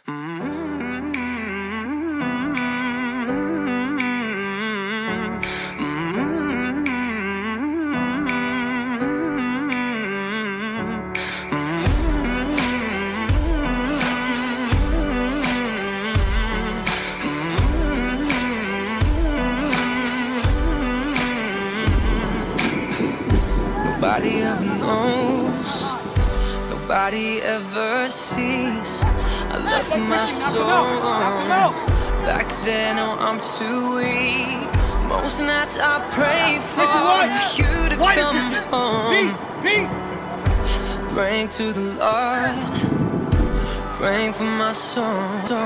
Nobody ever knows, nobody ever sees. I left my soul back then, oh I'm too weak. Most nights I pray for you to come home. Praying to the Lord, praying for my soul.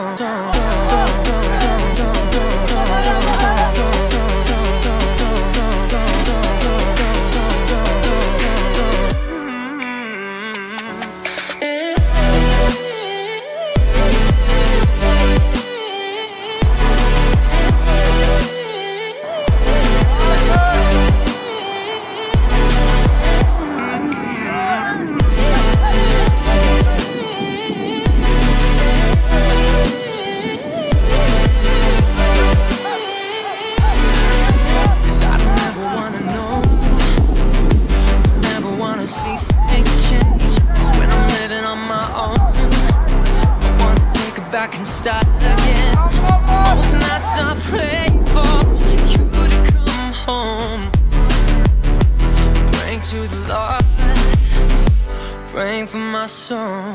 Back and start again. Most nights I pray for you to come home. Praying to the Lord, praying for my soul.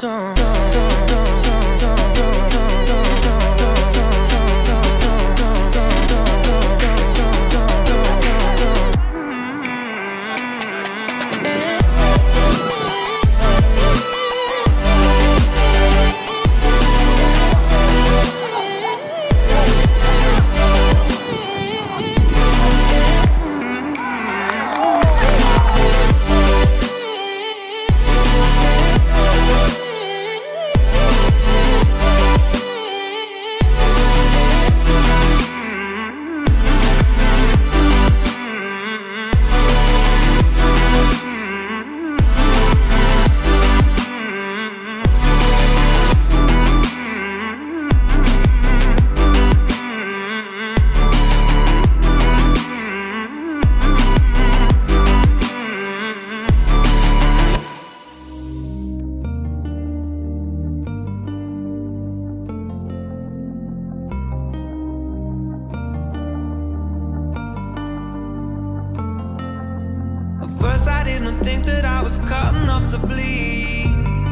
First I didn't think that I was cut enough to bleed.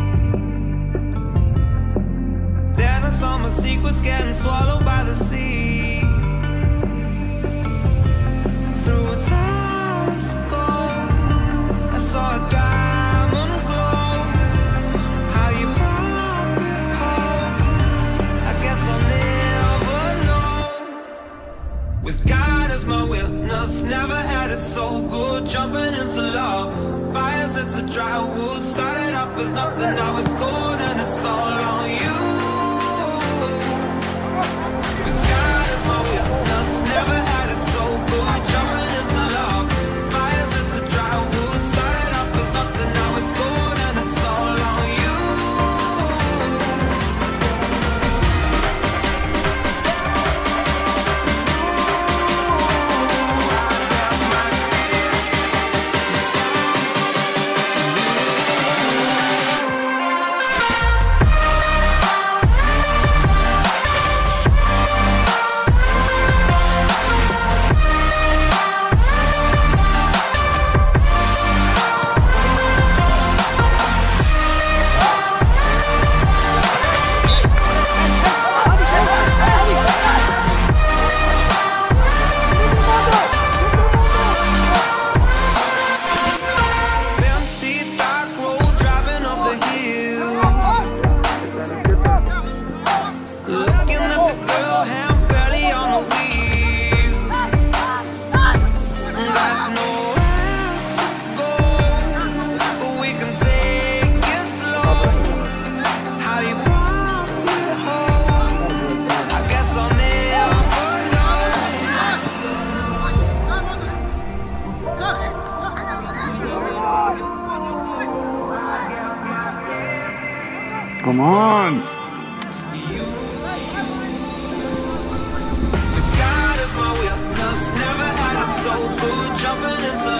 Then I saw my secrets getting swallowed by the sea. Through a telescope I saw a diamond glow. How you brought me home, I guess I'll never know. With God as my witness, never had it so good. Jumping into love, fires it's a dry wood. Started off as nothing, now it's gold, and it's all on you. With God as my witness, never had it so good. Jumping into love, fires it's a dry wood. Started off as nothing, now it's gold, and it's all on you. Come on. With God as my witness, never had it so good. Jumping in